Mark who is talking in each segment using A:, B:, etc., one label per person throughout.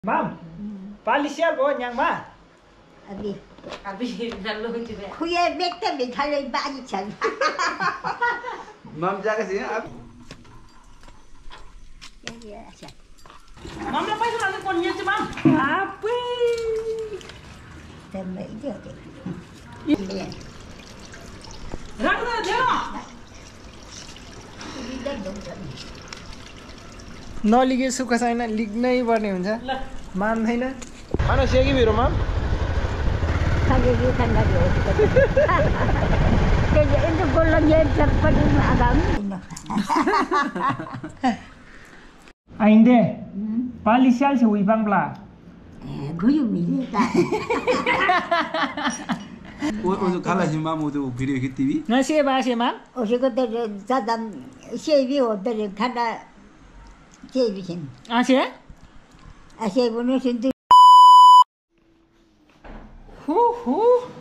A: Mam, palisial bo nyang ma.
B: Abi
C: Lalu juga.
B: Kuya bekte bir tane bagi çal.
D: Mam jaga sini ab.
B: Ya ya.
C: Mam apa itu nanti konnya sih mam?
A: Apa?
B: Tembe itu oke. Iya.
C: Rangga ada.
B: Tidak dong.
A: नलिगे सुख छैन लिग्नै पर्ने हुन्छ मान्दैन खाना सेकी मेरो माम
B: Kage dia kan lagi. Jadi itu golongnya cepat agam.
A: आइन्दे पालिसियाल से उइबांब्ला
B: Guyu mili ta.
D: वो काला हिमा मो तो भिडियो खिच्ती भी
A: नसे बासे माम
B: Osiko tere sadam sevi o tere khana sevi sin.
A: आसे
B: Ase bunu sin tu.
A: हु हु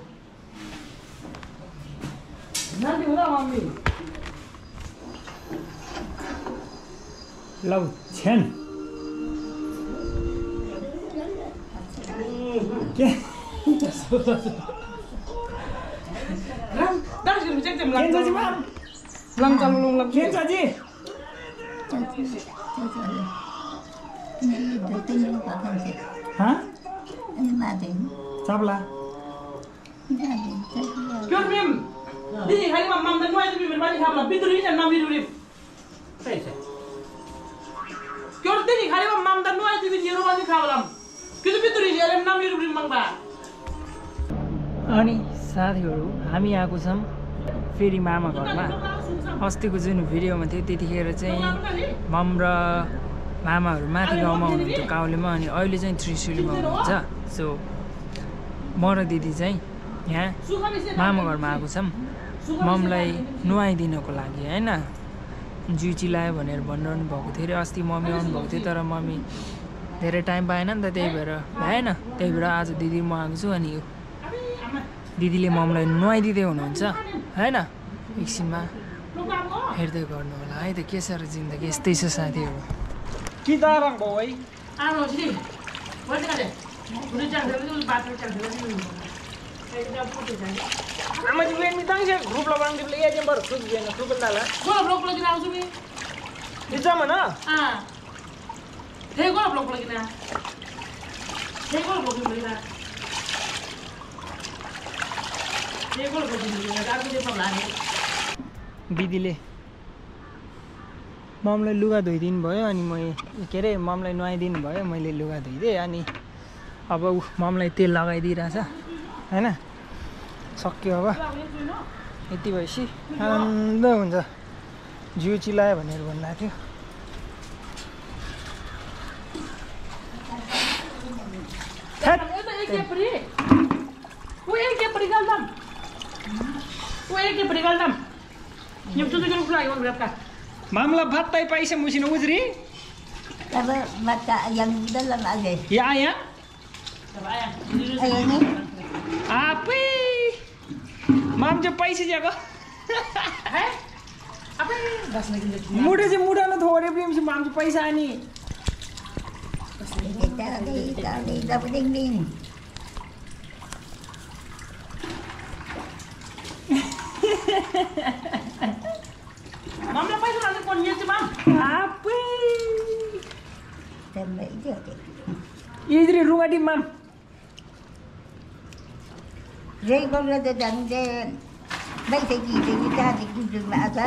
A: नदी हुँदा मम्मी लौ छेन के
C: Dah sudah cek jam
A: केन छ जी माम लङ चल लङ लङ केन छ जी हाँ चापला
C: Kau mem, ini hari mam dan nuai tu mem balik hamla, pintu ini jangan nabi dulu. Kau ini hari mam dan nuai tu di rumah ni kawalam. Kita pintu ini jangan nabi dulu mangba.
A: अनि साथीहरु हामी आएको छौं फेरि मामा घरमा अस्तिको जुन भिडियोमा थियो त्यतिखेर चाहिँ मम र मामाहरु माथि गाउँमा हुनुहुन्थ्यो काउलेमा अनि अहिले चाहिँ त्रिशुलीमा हुनुहुन्छ सो म र दिदी चाहिँ यहाँ मामा घरमा आएको छौं ममलाई नुहाइदिनको लागि हैन जिउ चिलायो भनेर भनिरहनु भएको थियो रे अस्ति मम्मी आउनु भएको थियो तर मम्मी धेरै टाइम पाएन नि त त्यही भएर भएन त्यही भएर आज दिदी म आएको छु अनि दिदीले ममलाई नुहाइदिँदै हुनुहुन्छ हैन एकछिनमा हेर्दै गर्नु होला है त के छ र जिन्दगी यस्तै छ साथीहरु के दारङ भयो है
C: Anu sini, boleh tak ada? Udah jangan dulu baterai jangan dulu.
A: आमा जी लेन मितांग से ग्रुप लबांग दिले या जंबर सुग जेन सुग नाला
C: Gua blok lagi nak usumi.
A: इजा मना
C: Ah, hei gua blok lagi nak. Hei gua blok lagi nak. Hei gua blok lagi nak. Aku dia pemelajar.
A: दिदीले ममलाई लुगा धोइदिनु भयो अनि म के रे ममलाई नुहाइदिनु भयो मैले लुगा धोइदिएँ अनि अब ममलाई तेल लगाइदिइरहेछ हैन सक्यो अब यति भएपछि आनन्द हुन्छ जिउ चिलायो भनेर भन्नुभएको थियो
C: Itu yang beri. Yang beri galam. Yang beri galam. Yang tu kan pula yang berapa?
A: मामला भातै पैसा Mohsin उजरी
B: Tapi mata yang dalam ada.
A: या आया
B: Ayang ni.
A: आपै माम चाहिँ पैसा ज्याको
C: Hei, apa? Gas lagi lagi.
A: मुडे चाहिँ मुडालो थोरे पनि माम चाहिँ पैसा अनि
B: Kita ni dapat ding.
C: Mam apa itu nanti konnya sih mam?
A: आपै
B: Tembe itu oke.
A: इजरी रुगाडी माम
B: Jadi kalau ada dan baik lagi kita di kudu apa.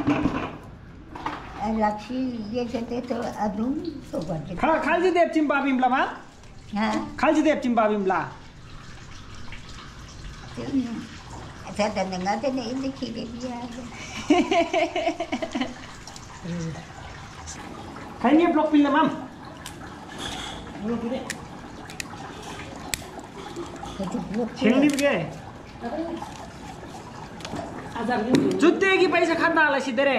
B: Laksi dia cerita tu adum sobat.
A: खालजी देव चिम्बा बिमला मा
B: Ha.
A: खालजी देव चिम्बा बिमला
B: Saya dah dengar tu ni ini kiri dia.
A: खाइने ब्लक पिल्ला माम छेंगली के
C: Azar ni.
A: जुत्ते की पैसा खाना आला सिधरे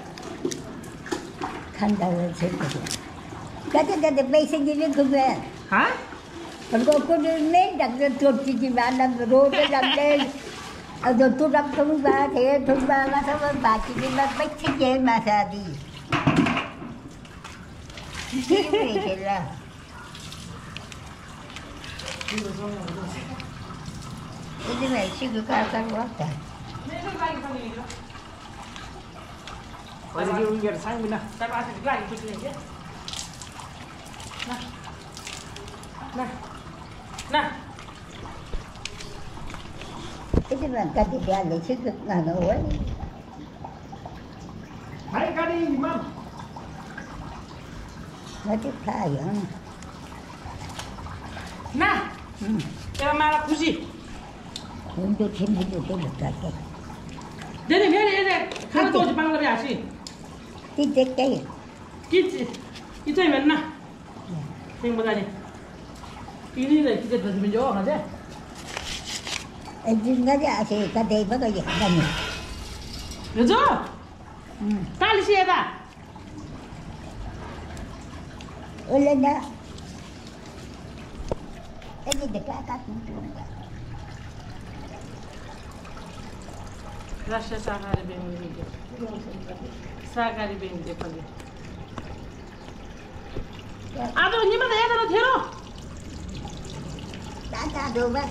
B: Kandang cerita. Kata baik sendiri juga.
A: हा
B: Kalau kau ni dah tu cuci mana road dah dah. Ada tu dah tu bah, saya tu bah masa bah cuci bah baik sendiri masa di. Kiri lah. Cái này xin được cao cao quá trời.
A: अहिले यो उनीहरू साङ्दिन
C: Tại bà sẽ lại chụp này chứ. Này. Này. Này.
B: Cái này cái gì ra để xin được là nó quá.
A: भाइ गाडी माम
B: Nó tiếp thay vậy.
C: Này. Em mà là खुसी.
B: Không cho thêm cái được cái.
C: Đây này, đây này. Khá tôi chỉ bằng là bẻ gì.
B: Cái.
C: Cái chơi mình nè. Xem bao giờ nhỉ? Cái này là cái gì mình vô hả chứ?
B: Anh nó ra thì cái đây mới có gì đây.
C: Được chưa? Ta đi xe ta.
B: Lên đó. Cái gì được cái cũng
C: Rasha Sakari Bengi. Sakari Bengi Pali. À tôi nhưng mà thấy nó thiếu đâu.
B: đã được á.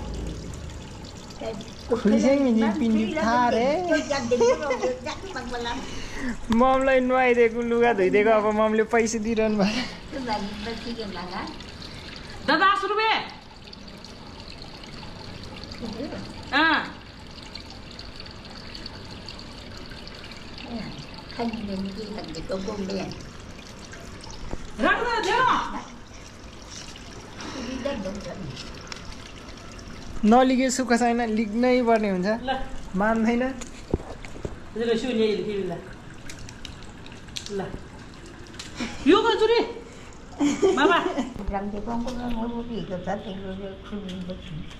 A: खुइसेङ पिन्डी थारे ममलाई नुहाइदिएको लुगा धोइदिएको अब ममले पैसा दिइरहनु भयो
C: दादा 10 रुपैयाँ
B: Thanh mình đi thành cái công đèn.
C: राख्नु थियो
B: Đi đến đúng rồi.
A: नलिगे सुख छैन लिग्नै पर्ने हुन्छ
C: ल
A: मान्दैन
C: त्यसले सुन्ने ल ल यो गजुरी मामा
B: Rằng thì con có nói gì rồi thật thì rồi không được.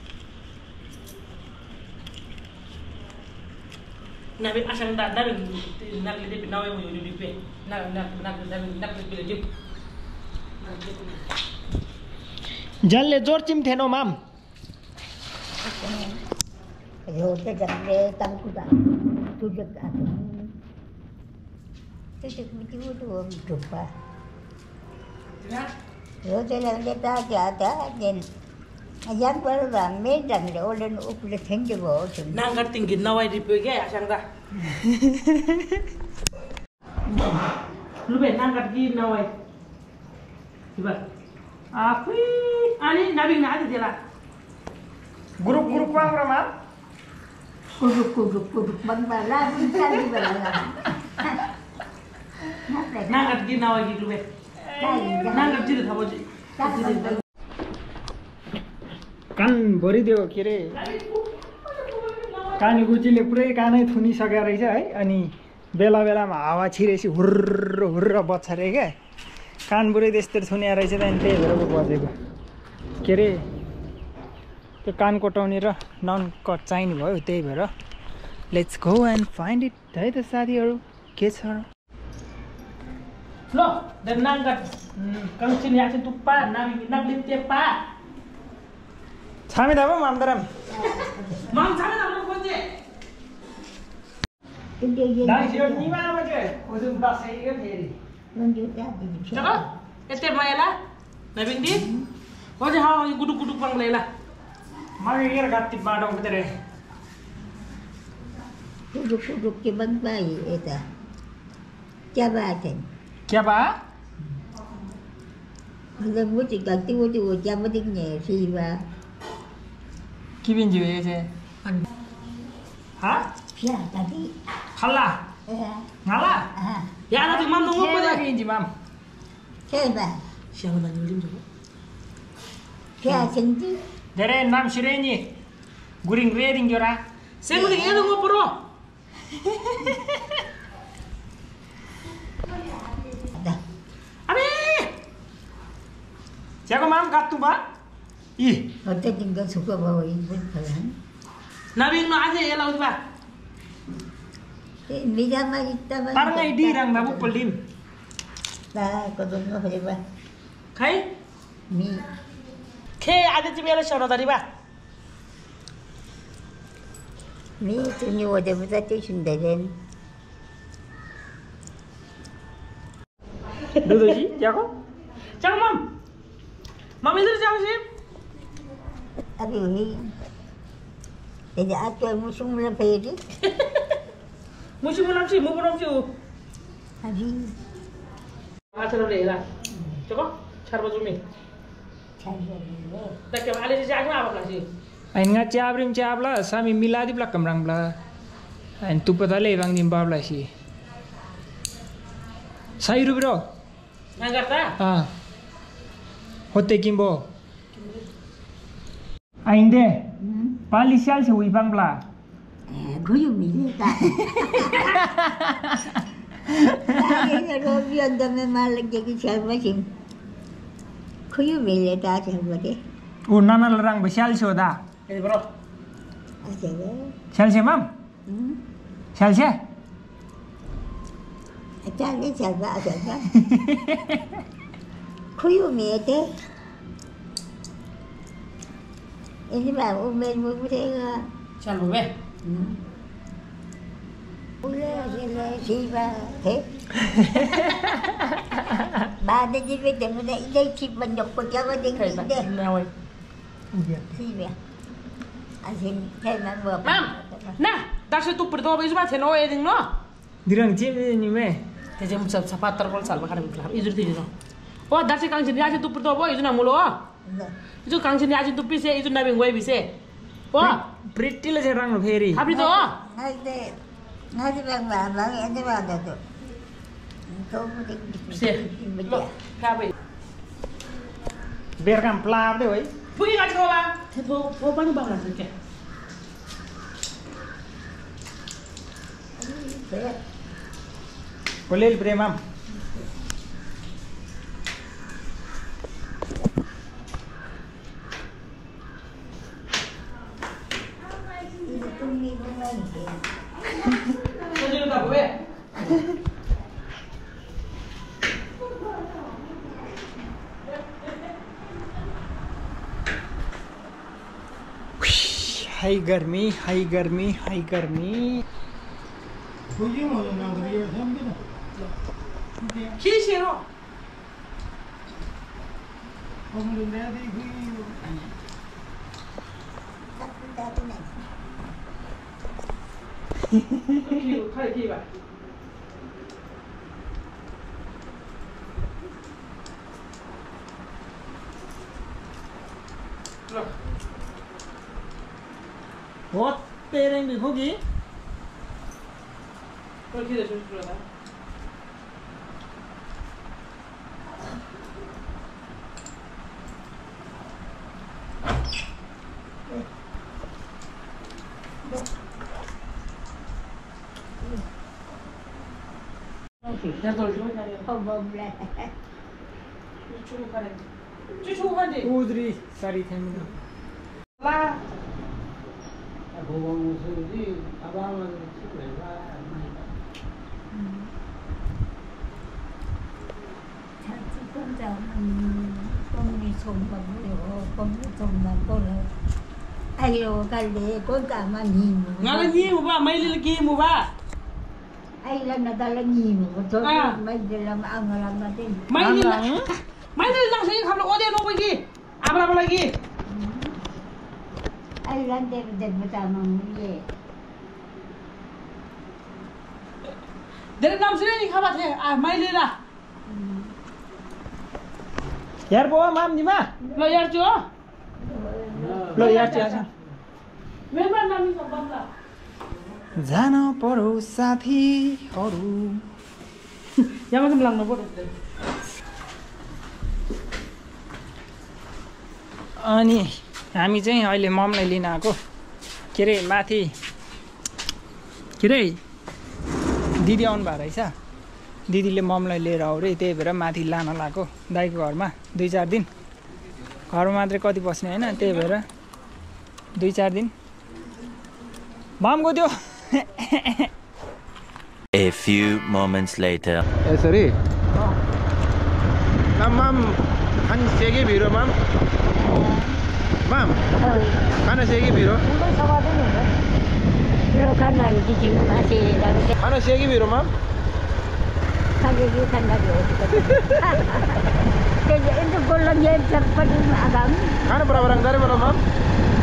C: nabi asang da nabi nabi de nawe mo yoni pe nabi pe jip
A: जसले जोर चिम्थेन माम
B: Rồi cái rằng để tăng của bạn tôi được cả tôi được một chú tôi chụp vào rồi cái là người ta trả nhìn dám có làm mấy lần rồi lên úp lên thánh cho bộ chừng
C: nang gar tinggi nawe di pe ge asang da lu be nang gar gi nawe tiba api ani nabi na ade dela
A: group वाला माम
B: cục bằng bà la cũng sao đi bà làm
C: nang gar gi nawe gi lu be nang gar jiri thabo ji
A: कान भरिदियो के अरे कानी गुचीले पुरै कानै थुनिसकेको रहेछ है अनि बेला बेलामा हावा छिरेपछि हुर्र हुर्र बज्छ अरे क्या कान पुरै त्यस्तै थुनिया रहेछ त्यहाँदेखि त्यही भएर बजेको के अरे त्यो कान कोटाउने र नन कट चाहिने भयो त्यही भएर let's go and find it है त साथीहरू के छ
C: lo dan nang gar kang sini asin tupa nabi tepa
A: छामे दाबो मामदराम
C: mam sama na ko je
B: cái điều gì
A: दाइ छिरो निमामा के ओजुम दसैको फेरि
B: con chú ta thì
C: Caka, ete maela, nabing di, wajah hawa guduk bang lela.
A: मलाई हेर गाती बाटो उतरे
B: cục cái bánh bay ấy ta cha ba thành
A: क्या बा
B: người muốn chỉ cần tiêu cha mới tiếng nhẹ gì mà
A: के बिन्जी हो यो चाहिँ हा
B: dạ ta đi
A: खल्ला ngala
C: Ya ada tu mam tu
A: के
C: apa
A: ला
C: deh?
A: बिन्जी माम
B: thế bà
C: Siapa nanya lim tu?
B: cha sinh chứ
A: धेरै नाम सिरेनी गुरिङ रेरिङ जोरा
C: Saya mending itu ngobrol.
B: Dah.
C: Abi,
A: ज्याको माम गात्तु बा इ
B: Orang tu tinggal suka bawa ibu pelan.
C: nabing no aja ya laut ba.
B: Bisa mah kita mah.
A: तारङै डिराङ बाबु पल्दिम
B: Dah, kau tengok apa dia?
C: Kai,
B: Mi.
C: ke ada tu biar siapa tadi ba?
B: Mi tu ni ada masa tu sundaran.
A: दुधोजी ज्याको
C: Jangan mam. Mam itu jangan sih.
B: अभी thì đã chơi mua sung lên phê chứ
C: Musi mo nam si, mo nam si.
B: Abi
C: Acara le la. Coba, char baju mi. Tak kau ada sejak apa pula sih?
A: Anh ngắt chạp rim chạp là sao mình mila đi plak cầm là anh tụp bata lệ vang dim bao là gì sai rupi rồi
C: Angkat ta?
A: à hote kimbo anh đây pali sial se ui bang bla
B: có dùng gì ta cái rồi bây giờ mà lại cái chơi mấy chuyện có dùng gì ta chơi vậy đấy
A: oh nana larang ba sial se da
C: Ini bro.
A: sial se mam sial se
B: cha cái chơi vậy có dùng gì thế ini bảo ôm bên mua thế
C: Chal bube.
B: Chị ba thế ba đây đi về đến đây đây chị mình đọc của cháu đi
C: Kau
B: đây
C: mewah.
B: chị về anh xin thêm mà vừa
C: Mam, nah, dah saya tu berdoa baju macam no eding no.
A: dirang chim ni me
C: Kerja macam siapa terkol salva kan berkelah. Itu tu itu. Oh, dah saya kang sini aja tu berdoa boy itu nak mulu. Itu kang sini aja tu pise itu nak bingway pise. Oh,
A: pretty la se rang lo pheri
C: habis tu.
B: ngay đi bằng bà em đi vào được không đi
C: Pise. Lo, kabe.
A: ber kam plar de oi
C: Pergi kat sekolah. Kau banyak banget sikit.
A: kolel bre mam
C: Kau jadi tak boleh.
A: hay गर्मी hay गर्मी hay गर्मी
C: Kisi no. Kau kiri ba. Lo.
A: बहुत तेरे में होगी
C: Kau kiri susu dah. Dah tahu cuma cari.
B: không bom lại
C: Cucu kan. Cucu kan deh.
A: उधरी sari थे
C: Lah.
B: con đi sùng bằng con đi sùng bằng con là ai rồi cái để con cả mà nhìn
C: Ngalah ni mu ba, mai lagi mu ba.
B: ai là người ta là nhìn một số mấy giờ làm ăn làm mà tên
C: Mai ni lah. Mai ni lang saya kalau ode no pergi. Apa lagi?
B: ai làm đẹp đẹp mà ta mà gì
C: Dari nam sini ni khabar saya. Ah, mai ni lah.
A: यार बोआ माम नि मा
C: Lo yar cuo.
A: लो यार चाहिँ
C: Memang nam ni sabab lah.
A: जान पर्यो साथीहरु
C: Yang macam lang na bodoh.
A: अनि हामी चाहिँ अहिले ममलाई लिन आएको के रे माथि के रे दिदी आउनु भएको रहेछ दिदीले ममलाई लिएर आऊ रे त्यही भएर माथि लान लाग्यो दाइको घरमा 2-4 दिन घरमा मात्रै कति बस्ने होइन त्यही भएर 2-4 दिन ममको त्यो
E: A few moments later.
D: यसरी mam खान सेके भिरो mam mam खाना सेके भिरो
B: Pero kan lagi di sini masih dalam
D: खाना सेके भिरो mam
B: kan lagi. Jadi itu golongan cepat agam.
D: खाना बराबर अंगारे बोलो mam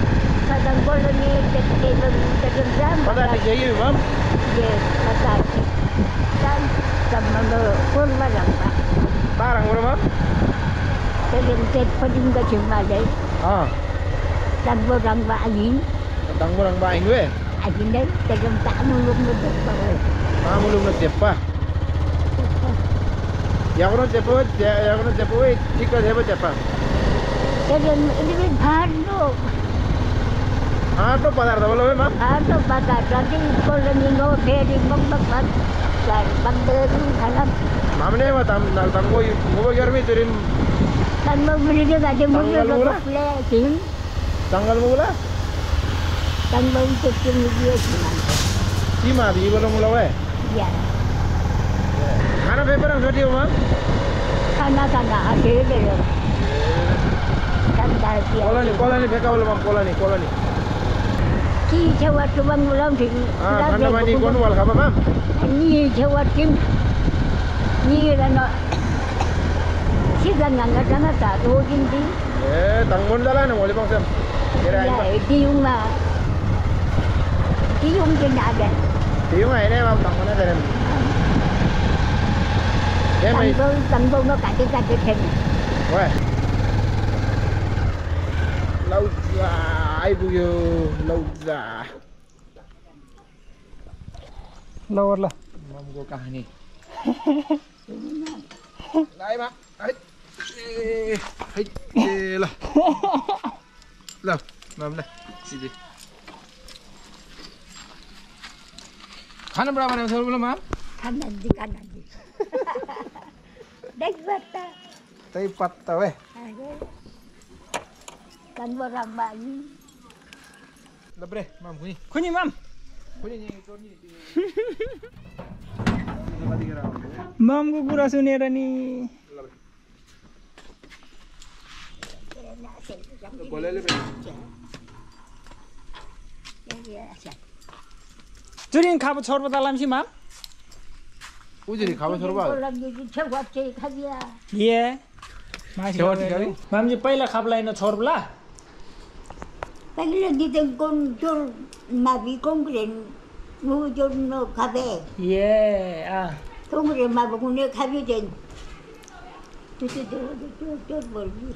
B: koloni tekem jam.
D: Patati चाहिए ma'am
B: Ye patati. Dan sama kurma ramba.
D: Barang berapa ma'am
B: Tekem tet pading ka cuma deh.
D: हाँ
B: Dan ramba alin.
D: tentang barang baik gue
B: Alin deh tekem tak mulung betul bawa.
D: Mulung nak siapa yang orang siapa jika siapa
B: Tekem ini bhanu.
D: हाँ तो पता था बोलो ma'am
B: Atau pada nanti koloni no beri membangun. Dan bandar dalam.
D: हमने बता तंगो वो यार में तेरे
B: Dan mau beli dia ada mobil sih.
D: tanggal mula
B: Dan mau cekung dia cuma.
D: cima di belum mulai
B: Ya.
D: खाना पेपर हम छोटी हो ma'am
B: Kana ada deh. Dan dah dia.
D: koloni फेंका बोलो ma'am koloni
B: Ki jawat tuan ulang sih.
D: हाँ ठंडा पानी कौन वाला खापा ma'am
B: Ni jawat tim. Ni lana. Si jangan jangan tak rojin di.
D: tanggung jalan boleh bang Sam kira
B: Ya di rumah. Di rumah je ada.
D: Tiung ini ma'am tanggung jalan
B: Tanggung nó kacau thêm.
D: Weh Lauza ibu yo Lauza
A: lover ल
D: Mam go kahani Lai mak Hai lah Lah Mam lah sini खाना berapa nih sahur belum mam
B: Kanan di. Dek bata.
D: Tapi patah weh
B: Kan orang bayi.
D: Lebre mam kuni
A: कुनी माम
D: kuni ni kuni
A: मामको कुरा सुनेर नि
D: boleh lebre
A: Jurine खाबो छोर्बो दलामसी माम
D: Ujiri खाबो छोर्बा
B: Orang jadi cewek kaya.
A: ये मासी
D: सेवाटी गरी?
A: माम जी पहिला खाबलाई न छोर्बला
B: Pagila di tengkon jor mabi kongren mu jor no kabe.
A: ये आ
B: Kongren mabi kune kabe den. Tu bolbi.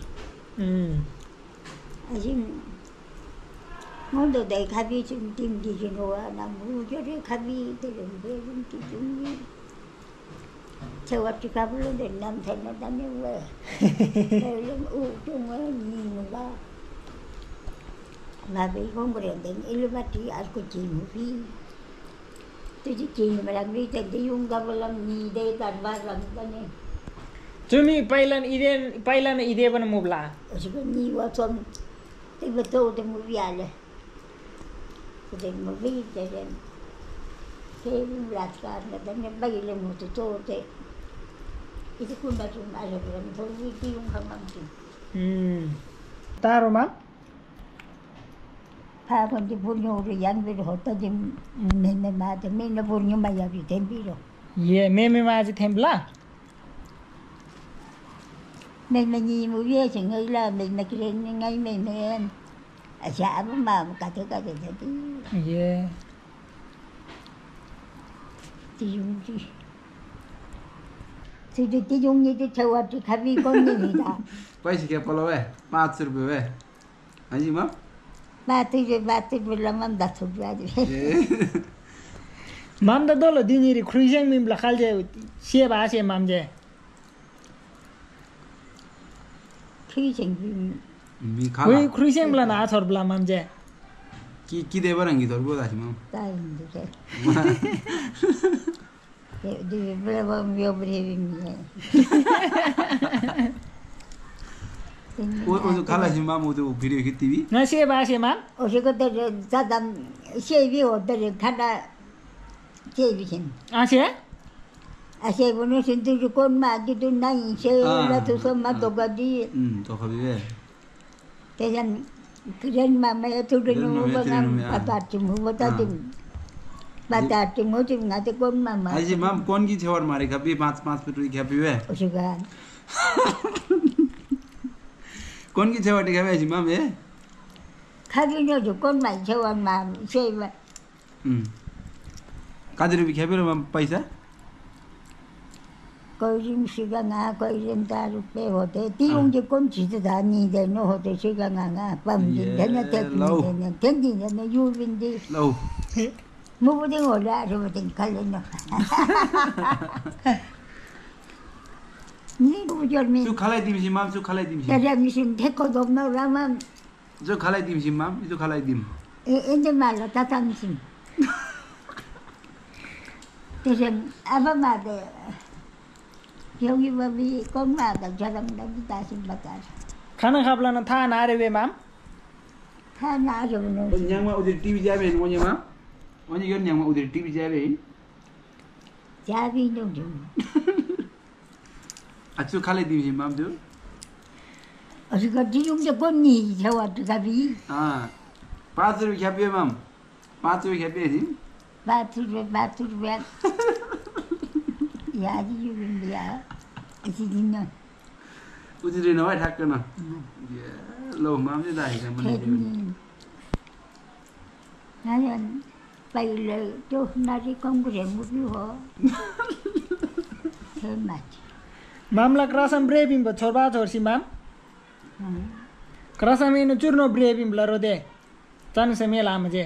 B: Asin mondo dai kabe chim tim di jinoa na mu jor kabe den berin ti jumi. Cewek kabel den nam thena dan we. Lem u chung ni ba. Mà bị không có điện ilmu mati aku cium fi, tu cium malam ni tadi yung gabalam ni deh tanpa langkahnya.
A: जुमी पहिला न इदे पनि मुबला
B: Sebab ni waktu betul tu movie ada, tu movie jadi, film belakang dan yang bagi le mutu tu itu pun baca ada berapa movie tu yung hamam tu.
A: तारोमा
B: Paham di punya orang yang berhutang di mana mana, mana punya maya di tempat.
A: ये मेमेमा आज थेम्बला
B: Mình gì muốn biết chỉ nghĩ là mình là cái ngay mình nên xã mà cả thứ thế
A: ये
B: thì dùng gì thì dùng như cái châu thì khai vi con như vậy đó
F: पैसे क्या पलो है 500 रुपये है हाँ जी ma'am
B: ba tư làm ăn đặt thuộc ra đi
A: 맘다 돌로 디니리 크리쟁 밈블라 칼제 시에바세 맘제
B: khi thành
F: भी खा
A: कोई 크리쟁 블라 나 처블라 맘제
F: की देवर रंगी तो बोला थी ma'am
B: ta được rồi đi bữa hôm vô bữa
F: वो जो खाला थी मैम वो तो वीडियो की TV
A: 나 시에바세 맘
B: ở chỗ đó 사람 세비 어디를 가다 세비신
A: 아세
B: 아세 보는 신도 con mà cái tôi này xe là tôi xong mà tôi đi
F: तो कभी है
B: thế nên cái dân mà mẹ tôi đi mua bằng bà chừng mua ta chừng bà ta chừng mua chừng ngã tới con mà
F: हाँ जी ma'am कौन की छेवर मारे कभी 5 रुपये क्या पीवे
B: ở chỗ gan
F: कौन की छेवर टिका है जी मैम ये
B: खाबिनो झुकोन मान्छे वनमा सेवा
F: काजरी खेपेर पैसा
B: कोई सिगांगा कोई ता रुपए होते तीन जो कौन चीज धानी देनो होते सिगांगा पम दिन देना तेंदी देना यूबिन दे
F: लो
B: मुबदे होला रुबदे खालेनो नि बुजर मी
F: 수 칼라이 딤시 맘 수 칼라이 딤시
B: तेरे मिशन देखो दोनों रामा
F: 저 칼라이 딤시 맘 이거 칼라이 딤
B: इंदे माला ताता मिशन तेरे अब मादे 여기 밥이 꽁마다 저랑다 다시 바꿔.
A: खाना खाप्लान था नारे वे मैम
B: 다 나जोनो.
F: 냥마 우리 TV 자베 뭐냐마 언니 이건 냥마 우리 TV 자베
B: 자비는 좀.
F: 아주 칼라이 딤시 맘도
B: 어디가 지중대 건니 저와도 가비.
F: 아 바트르 खेपे 맘 바트르 खेपे 지
B: 바투르. 야지 유빈이야. 지진은
F: 우지리 너와 탁거나 예 로 맘지 다이
B: 대니. 나는 빨리 또 나지 공부를 못해요. 맞지.
A: मामला क्रसम ब्रेबिम भ छोरबा छोरसी माम क्रसम इन चुर्नो ब्रेबिम लरो दे चन से मेला मजे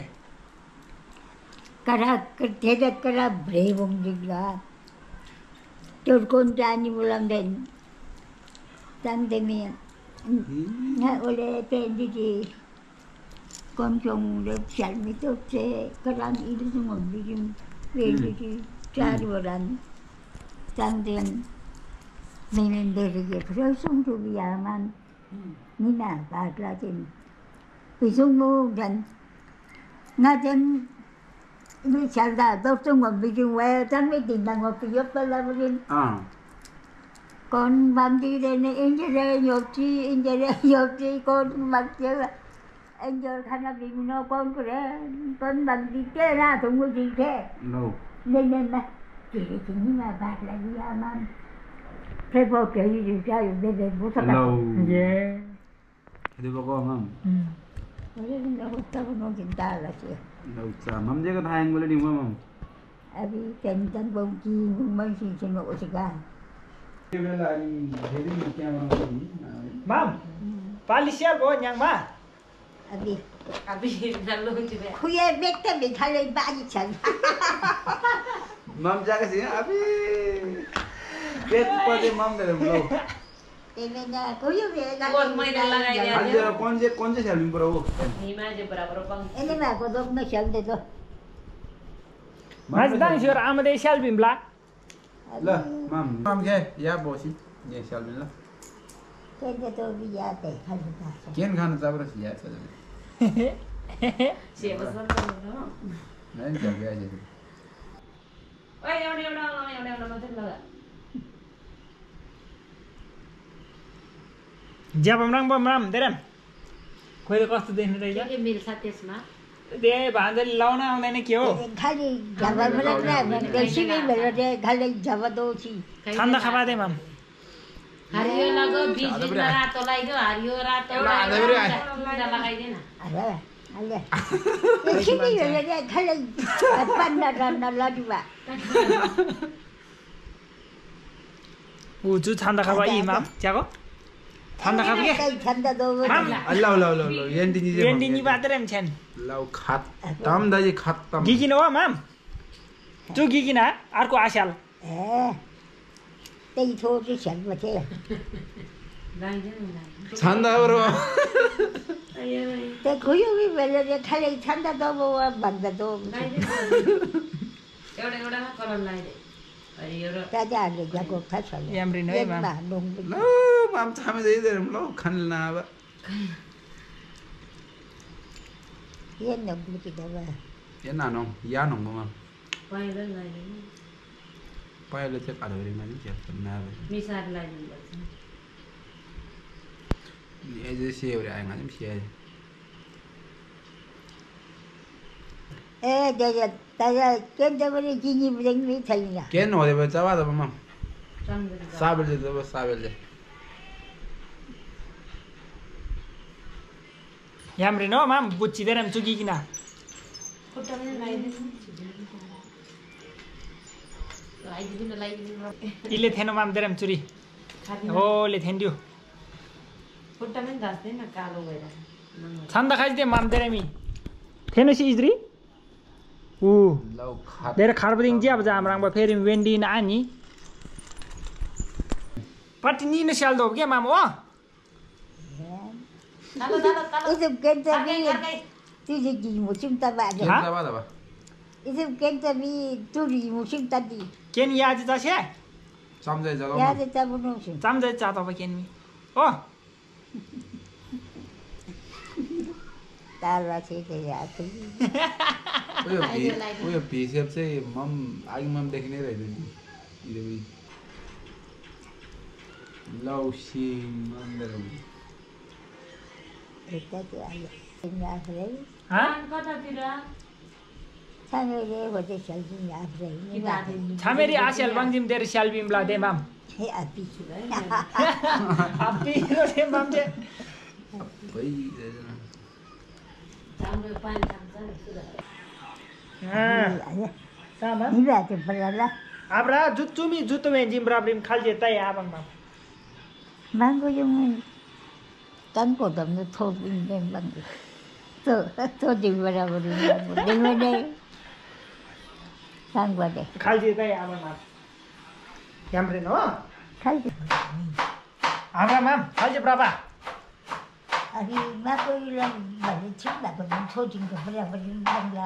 B: करा करा ब्रेवम दिला तो कौन जानी बोलम देन तंदे में ना ओले पेंदी जी कौन चोंग ले चल में तो से करान इधर से मन बिजिम वेली जी चार वरन तंदे मैंने देख के फिर सुन तो बिया मन नीना बात लातिन फिर मो जन ना जन ini salda doktor ngom bijung wae tan me tinang ngopi yop la begin kon bandi dene injere yopti kon makje enjor khana bimno kon kore kon bandi ke na thungu ji ke
F: no
B: nên mà chỉ nhưng mà bạc là gì mà phải vô cái gì ra rồi về bố sao
F: no
A: yeah
F: itu pokok mam
B: Jadi nggak tahu nong cinta lah sih.
F: nggak usah mam jaga tayang boleh di mam
B: Abi tentang bongki masih senok segan.
A: माम पालिसिया go न्याङ मा
B: Abi
C: jalur juga.
B: kuya bekte be thale baji chan.
F: mam jaga sih abi bet pada mam dalam bro
B: Ini na kuya be
C: Buat mainan lain ya.
F: aja konje selfie bro
C: Ini mah aja berapa bang.
B: Ini mah ko dok na chal de do.
A: माज दाङ सिर आमदे सेल Bimla
F: lah mam ke ya bosi ya selfie lah
B: Kaya to biya te khali ta.
F: kian खाना चाबर sih ya
C: Siapa sih bang?
F: नहीं जाके aja
C: Oh ya udah mati lah.
A: ज्या बमराम देरन खोइले कस्तो देख्नु रहेछ
C: Ini mil satu semua.
A: दे भान्जल लाउन आउँदैन के हो
B: Khali java bala na desi be bala de khali java do chi.
A: ठन्डा खाबा दे माम
C: Hariyo lagu bijil rato lagi tu hariyo rato.
F: ada beri ay.
C: Tidak lagai dia na.
B: Ale. Desi be bala de khali panna na la diba.
A: 우주 ठन्डा खाबा इ माम ज्याको ठन्डा खाबा के
B: Kai chanda do.
A: माम
F: Allah yang tinggi je
A: रेन्डी नि बातरेम छन्
F: lau khat tam daji khat tam
A: गिगिन हो माम जो गिगिन अर्को आस्याल
B: Tây thô cái sẵn mà thế.
C: Lagai dia na.
F: chanda bro
C: Ayo.
B: Thế khối cái về là khali chanda do bo banda do.
C: Lagai dia. Udah kalau lagai dia. Hariyo rato.
B: Ta ja le ja ko tha sa.
A: Em rin nói mà.
B: Ba nong.
F: lo mam chame dei der lo khan na ba
B: Yen nong bu ti da ba.
F: ya na nong ya nong mam
C: Pai dah lagai.
F: pa le tek ada beri mani ya na ba
C: Misal lagai.
F: ni aja sih ore ay ngajim sih
B: Ta ja ken da bari ji ni bring mi thai na.
F: ken no de ba chawa da mam
C: Sambil.
F: sabel je da sabel je
A: यामरे no mam bucci deram cugi kina. Ile theno mam deram churi. Oh le thank you. Chanda khajde mam derami. Theno si idri. Dera kharbading ji ab jam rangba feri Wendy na ani. Patini na shal do ke mam o.
B: Itu kita bi tu jadi musim tabak je. Itu kita bi tu di musim tadi.
A: Ken ya ji ta she?
F: Samjai jalo.
B: Ya je tabu musim.
A: Samjai cha ta ba ken mi. Oh.
B: Tara sih ya tu.
F: उयो भिसेप चाहिँ आगे मम देखिनै रहेछ नि लौसिङ मन्दरम
B: Kita tu aja. Tinggal frei.
A: Ha?
B: Sampai hotel salji ya frei.
A: Chameri asial bangdim der shalbim la de mam.
B: Hei api.
A: Api ro de mam je.
F: भइ
A: Sama.
B: Ini aja berlalu.
A: Abra jutumi jutume jimbra brim khalje tai abang mam.
B: Mango yung kan ko dam no thod in dem bang. To di barabar di mane. Sang bade.
A: Khalje tai abang mam. Yamre no?
B: Khalje.
A: Abra mam khalje braba.
B: Ari ma ko ilang bade chim da ko thod in ko barabar bang la.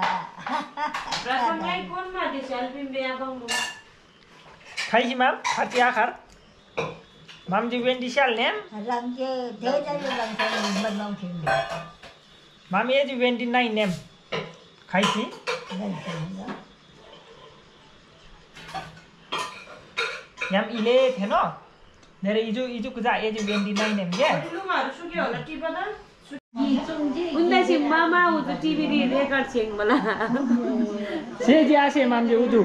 B: Khai
A: mam khati akhar. Mam ji Wendy shal nem.
B: Rang je thế ra je rang kan ban nong chim.
A: Mam ye ji Wendy nai nem. Khai si. Yam ile theno. Dere ijo kuja ye ji Wendy nai nem ye.
C: उनलाई चाहिँ मामा उजु TV record छेङ मला
A: Se ji ase mam ji udu.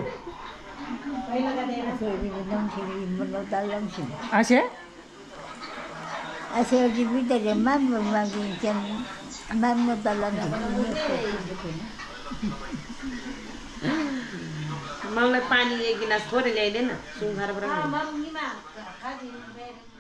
A: Ase?
B: Ase di vida de mamma magin mamma dalam
C: मलाई पानी एक गिलास थोरै ल्याइदेन सुँघारबाट